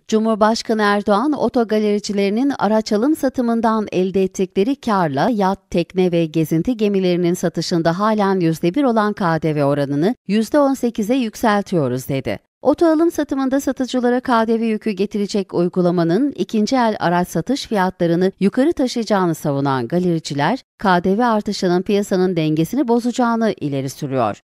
Cumhurbaşkanı Erdoğan, otogalericilerinin araç alım satımından elde ettikleri kârla yat, tekne ve gezinti gemilerinin satışında halen %1 olan KDV oranını %18'e yükseltiyoruz dedi. Oto alım satımında satıcılara KDV yükü getirecek uygulamanın ikinci el araç satış fiyatlarını yukarı taşıyacağını savunan galericiler, KDV artışının piyasanın dengesini bozacağını ileri sürüyor.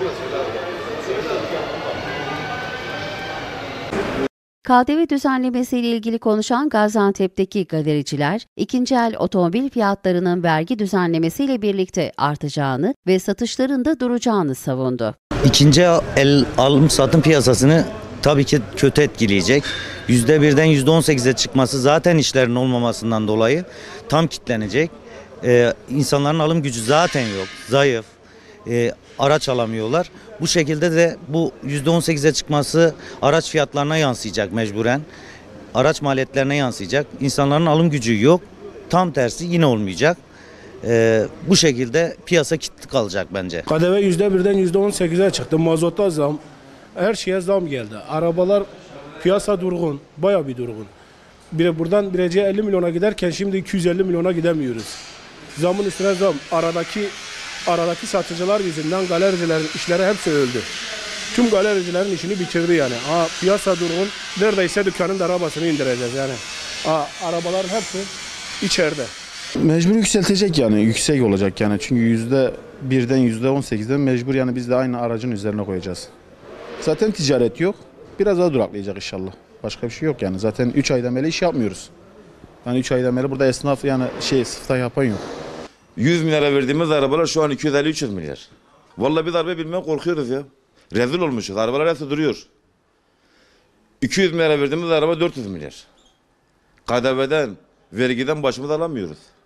KDV düzenlemesiyle ilgili konuşan Gaziantep'teki galericiler, ikinci el otomobil fiyatlarının vergi düzenlemesiyle birlikte artacağını ve satışlarında duracağını savundu. İkinci el alım satım piyasasını tabii ki kötü etkileyecek. %1'den %18'e çıkması zaten işlerin olmamasından dolayı tam kitlenecek. İnsanların alım gücü zaten yok, zayıf. Araç alamıyorlar. Bu şekilde de bu %18'e çıkması araç fiyatlarına yansıyacak mecburen. Araç maliyetlerine yansıyacak. İnsanların alım gücü yok. Tam tersi yine olmayacak. Bu şekilde piyasa kilitli kalacak bence. KDV %1'den %18'e çıktı. Mazota zam. Her şeye zam geldi. Arabalar piyasa durgun. Bayağı bir durgun. Buradan Birecik'e 50 milyona giderken şimdi 250 milyona gidemiyoruz. Zamın üstüne zam. Aradaki satıcılar yüzünden galericilerin işleri hepsi öldü. Tüm galericilerin işini bitirdi yani. Piyasa durgun. Neredeyse dükkanın da arabasını indireceğiz yani. Arabaların hepsi içeride. Mecbur yükseltecek yani. Yüksek olacak yani. Çünkü %1'den %18'den mecbur yani biz de aynı aracın üzerine koyacağız. Zaten ticaret yok. Biraz daha duraklayacak inşallah. Başka bir şey yok yani. Zaten 3 aydan beri iş yapmıyoruz. Yani 3 aydan beri burada esnaf yani sıfta yapan yok. 100 milyara verdiğimiz arabalar şu an 250-300 milyar. Vallahi bir darbe bilmem korkuyoruz ya. Rezil olmuşuz. Arabalar hepsi duruyor. 200 milyara verdiğimiz araba 400 milyar. KDV'den, vergiden başımızı alamıyoruz.